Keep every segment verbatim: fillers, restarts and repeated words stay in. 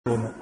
തോന്നുന്നു.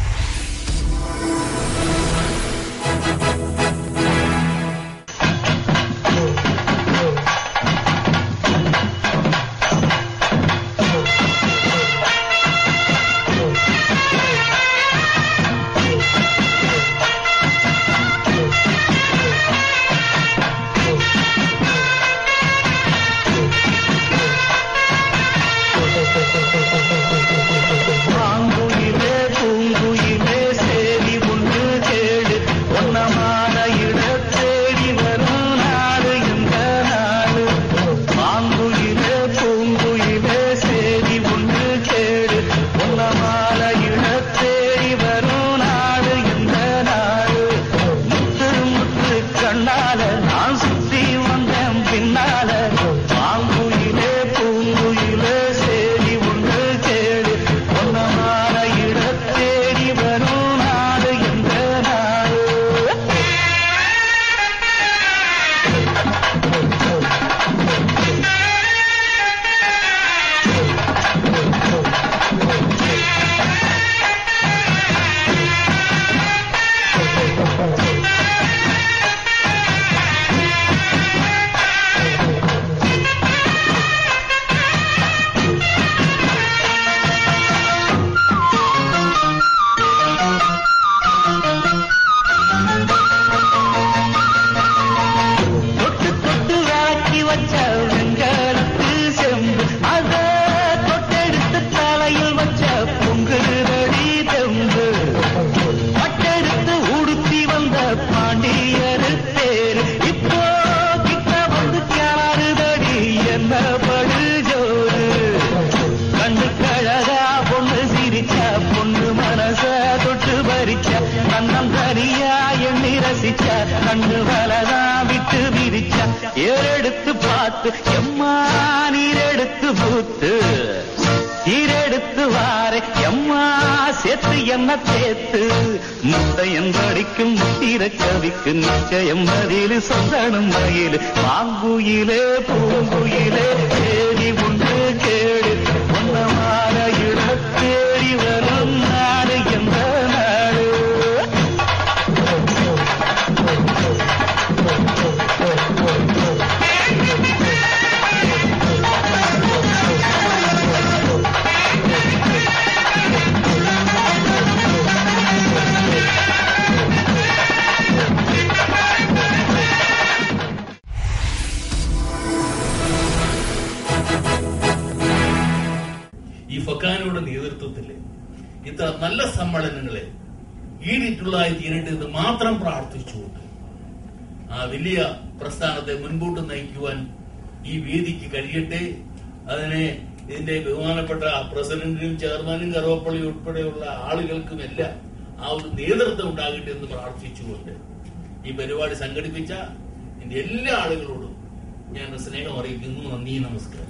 கண்ணு வலதா விட்டு விரிச்சா ஏறெடுத்து பார்த்து எம்மா நீரெடுத்து பூத்து ஈரெடுத்து வாரே எம்மா சேர்த்து என்ன சேர்த்து முத்தையன் படிக்கும் முத்திர கவிக்கு நிச்சயம் பதிலு சொந்தனும் மயிலு பாங்குயிலே பூங்குயிலே தேடி உண்டு கேடு ஒன்னமான இட தேடி வரும் நாடு எந்த நாடு. ഈ ഫൊക്കാനയുടെ നേതൃത്വത്തിൽ ഇത്ര നല്ല സമ്മേളനങ്ങളെ ഈടിട്ടുള്ളതായി തീരേണ്ടത് മാത്രം പ്രാർത്ഥിച്ചുകൊണ്ട് ആ വലിയ പ്രസ്ഥാനത്തെ മുൻപോട്ട് നയിക്കുവാൻ ഈ വേദിക്ക് കഴിയട്ടെ. അതിനെ ഇതിന്റെ ബഹുമാനപ്പെട്ട പ്രസിഡന്റിനും ചെയർമാനും കറുവപ്പള്ളി ഉൾപ്പെടെയുള്ള ആളുകൾക്കുമെല്ലാം ആ ഒരു നേതൃത്വം ഉണ്ടാകട്ടെ എന്ന് പ്രാർത്ഥിച്ചുകൊണ്ട് ഈ പരിപാടി സംഘടിപ്പിച്ച എന്റെ എല്ലാ ആളുകളോടും ഞാൻ സ്നേഹം അറിയിക്കുന്നു. നന്ദി, നമസ്കാരം.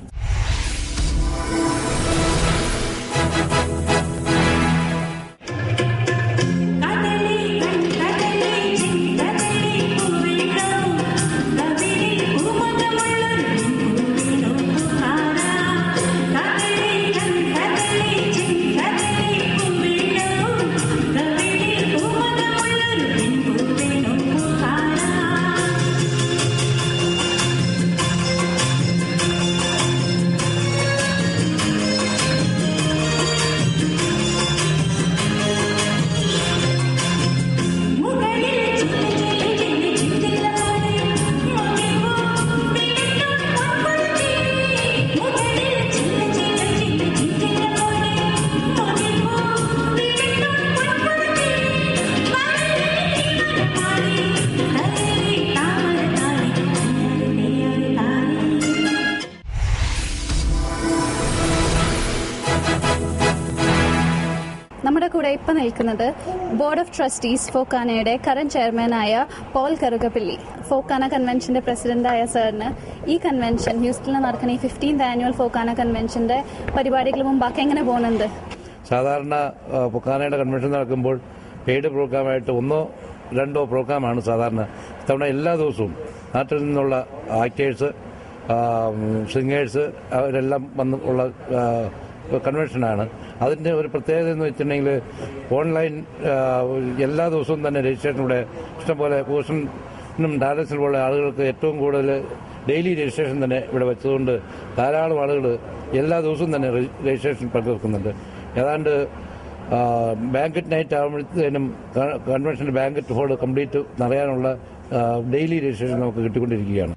നമ്മുടെ കൂടെ ഇപ്പം നിൽക്കുന്നത് ബോർഡ് ഓഫ് ട്രസ്റ്റീസ് ഫോക്കാനയുടെ കറന്റ് ചെയർമാനായ പോൾ കറുകപ്പിള്ളി. ഫോക്കാന കൺവെൻഷന്റെ പ്രസിഡന്റായ സാറിന് ഈ കൺവെൻഷൻ ഹ്യൂസ്റ്റണിൽ നടക്കുന്ന ഈ ഫിഫ്റ്റീൻത് ആനുവൽ ഫോക്കാന കൺവെൻഷന്റെ പരിപാടികൾ മുമ്പാക്കി എങ്ങനെ പോകുന്നുണ്ട്? സാധാരണ ഫോക്കാനയുടെ കൺവെൻഷൻ നടക്കുമ്പോൾ പെയ്ഡ് പ്രോഗ്രാമായിട്ട് ഒന്നോ രണ്ടോ പ്രോഗ്രാമാണ് സാധാരണ. ഇത്തവണ എല്ലാ ദിവസവും നാട്ടിൽ നിന്നുള്ള ആക്ടേഴ്സ്, സിംഗേഴ്സ് അവരെല്ലാം വന്ന് ഉള്ള കൺവെൻഷനാണ്. അതിൻ്റെ ഒരു പ്രത്യേകത എന്ന് വെച്ചിട്ടുണ്ടെങ്കിൽ ഓൺലൈൻ എല്ലാ ദിവസവും തന്നെ രജിസ്ട്രേഷൻ ഇവിടെ ഇഷ്ടംപോലെ പോഷനും ഡാലസിനും ഉള്ള ആളുകൾക്ക് ഏറ്റവും കൂടുതൽ ഡെയിലി രജിസ്ട്രേഷൻ തന്നെ ഇവിടെ വെച്ചതുകൊണ്ട് ധാരാളം ആളുകൾ എല്ലാ ദിവസവും തന്നെ രജിസ്ട്രേഷൻ പങ്കെടുക്കുന്നുണ്ട്. ഏതാണ്ട് ബാങ്കറ്റ് നൈറ്റ് ആകുമ്പോഴത്തേനും കൺവെൻഷൻ ബാങ്കറ്റ് ഹാൾ കംപ്ലീറ്റ് നിറയാനുള്ള ഡെയിലി രജിസ്ട്രേഷൻ നമുക്ക് കിട്ടിക്കൊണ്ടിരിക്കുകയാണ്.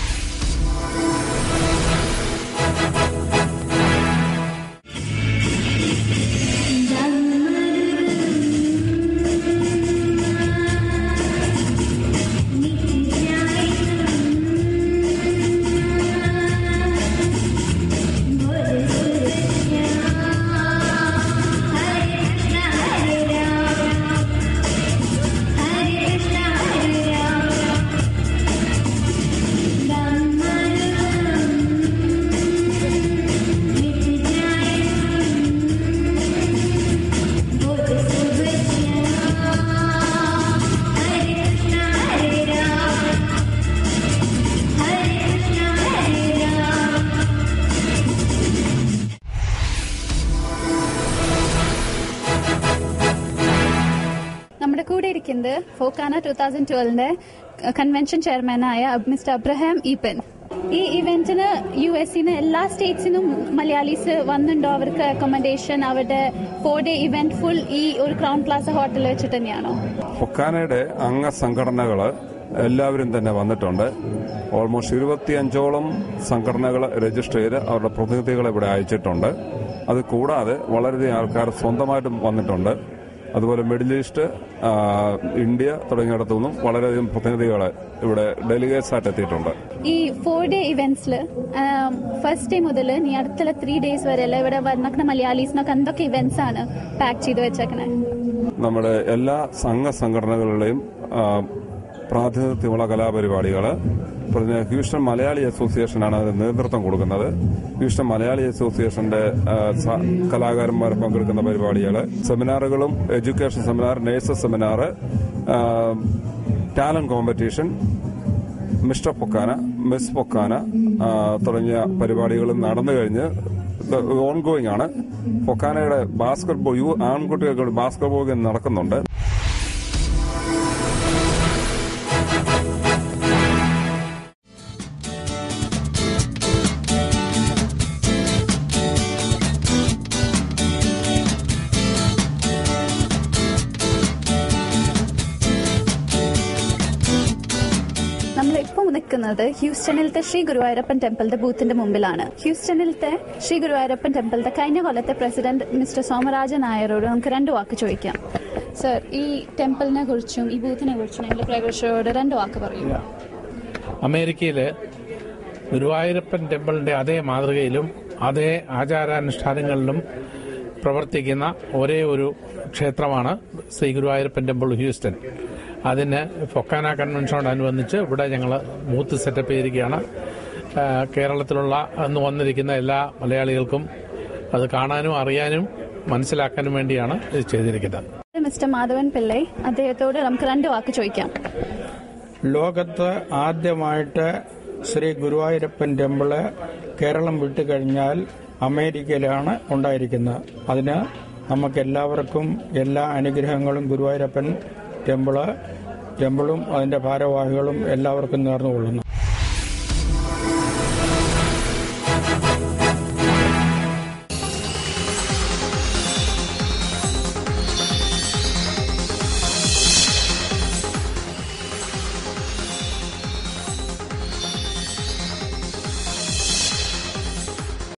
നമ്മുടെ കൂടെ ഇരിക്കുന്നത് ഫോക്കാന ടൂ തൗസൻഡ് ട്വൽവിന്റെ കൺവെൻഷൻ ചെയർമാനായ മിസ്റ്റർ അബ്രഹാം ഈപ്പൻ. ഈ ഇവന്റിന് യു എസിന് എല്ലാ സ്റ്റേറ്റ്സിനും മലയാളീസ് വന്നുണ്ടോ? അവർക്ക് അക്കോമഡേഷൻ, അവരുടെ ഫോർ ഡേ ഇവന്റ് ഫുൾ ഈ ഒരു ക്രൗൺ പ്ലാസ ഹോട്ടലിൽ വെച്ചിട്ട് തന്നെയാണോ? ഫൊക്കാനയുടെ അംഗ സംഘടനകള് എല്ലാവരും തന്നെ വന്നിട്ടുണ്ട്. ഓൾമോസ്റ്റ് ഇരുപത്തിയഞ്ചോളം സംഘടനകൾ രജിസ്റ്റർ ചെയ്ത് അവരുടെ പ്രതിനിധികളെ ഇവിടെ അയച്ചിട്ടുണ്ട്. അത് കൂടാതെ വളരെയധികം ആൾക്കാർ സ്വന്തമായിട്ടും വന്നിട്ടുണ്ട്. അതുപോലെ മിഡിൽ ഈസ്റ്റ്, ഇന്ത്യ തുടങ്ങിയിടത്തു നിന്നും വളരെയധികം പ്രതിനിധികൾ ഇവിടെ ഡെലിഗേറ്റ്സ് ആയിട്ട് എത്തിയിട്ടുണ്ട്. ഈ ഫോർ ഡേ ഇവന്റ്സിൽ ഫസ്റ്റ് ഡേ മുതൽ നീ അടുത്തുള്ള ത്രീ ഡേയ്സ് വരെ ഇവിടെ വന്നിക്കുന്ന മലയാളീസിനൊക്കെ എന്തൊക്കെ ഇവന്റ്സ് ആണ് പാക്ക് ചെയ്ത് വെച്ചേക്കണേ? നമ്മുടെ എല്ലാ സംഘ സംഘടനകളുടെയും പ്രാതിനിധ്യമുള്ള കലാപരിപാടികൾ. ഹ്യൂസ്റ്റൺ മലയാളി അസോസിയേഷനാണ് അതിന് നേതൃത്വം കൊടുക്കുന്നത്. ഹ്യൂസ്റ്റൺ മലയാളി അസോസിയേഷന്റെ കലാകാരന്മാർ പങ്കെടുക്കുന്ന പരിപാടികൾ, സെമിനാറുകളും, education seminar, nurses seminar, talent competition, mister FOKANA, miss FOKANA തുടങ്ങിയ പരിപാടികളും നടന്നു കഴിഞ്ഞ് ഓൺഗോയിങ് ആണ്. പൊക്കാനയുടെ ബാസ്കറ്റ് ബോൾ, യു ആൺകുട്ടികൾക്ക് ബാസ്കറ്റ് ബോൾ ഗെയിം നടക്കുന്നുണ്ട്. നമ്മളിപ്പോൾ നിൽക്കുന്നത് ഹ്യൂസ്റ്റണിലത്തെ ശ്രീ ഗുരുവായൂരപ്പൻ ടെമ്പിളിന്റെ ബൂത്തിന്റെ മുമ്പിലാണ്. ഹ്യൂസ്റ്റണിലത്തെ ശ്രീ ഗുരുവായൂരപ്പൻ ടെമ്പിളിന്റെ കഴിഞ്ഞ കൊല്ലത്തെ പ്രസിഡന്റ് മിസ്റ്റർ സോമരാജൻ നായരോട് നമുക്ക് രണ്ട് വാക്ക് ചോദിക്കാം. സർ, ഈ ടെമ്പിളിനെ കുറിച്ചും ഈ ബൂത്തിനെ കുറിച്ചും ഞങ്ങളുടെ പ്രേക്ഷകരോട് രണ്ട് വാക്ക് പറയൂ. അമേരിക്കയില് ഗുരുവായൂരപ്പൻ ടെമ്പിളിന്റെ അതേ മാതൃകയിലും അതേ ആചാരാനുഷ്ഠാനങ്ങളിലും പ്രവർത്തിക്കുന്ന ഒരേ ഒരു ക്ഷേത്രമാണ് ശ്രീ ഗുരുവായൂരപ്പൻ ടെമ്പിൾ ഹ്യൂസ്റ്റൺ. അതിന് ഫൊക്കാന കൺവെൻഷനോടനുബന്ധിച്ച് ഇവിടെ ഞങ്ങൾ ബൂത്ത് സെറ്റപ്പ് ചെയ്തിരിക്കുകയാണ്. കേരളത്തിലുള്ള അന്ന് വന്നിരിക്കുന്ന എല്ലാ മലയാളികൾക്കും അത് കാണാനും അറിയാനും മനസ്സിലാക്കാനും വേണ്ടിയാണ് ഇത് ചെയ്തിരിക്കുന്നത്. മിസ്റ്റർ മാധവൻ പിള്ളൈ, അദ്ദേഹത്തോട് നമുക്ക് രണ്ട് വാക്ക് ചോദിക്കാം. ലോകത്ത് ആദ്യമായിട്ട് ശ്രീ ഗുരുവായൂരപ്പൻ ടെമ്പിള് കേരളം വിട്ടുകഴിഞ്ഞാൽ അമേരിക്കയിലാണ് ഉണ്ടായിരിക്കുന്നത്. അതിന് നമുക്കെല്ലാവർക്കും എല്ലാ അനുഗ്രഹങ്ങളും ഗുരുവായൂരപ്പൻ ടെമ്പിള് ടെമ്പിളും അതിന്റെ ഭാരവാഹികളും എല്ലാവർക്കും നേർന്നുകൊള്ളുന്നു.